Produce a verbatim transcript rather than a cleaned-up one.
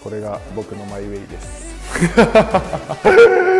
これが僕のマイウェイです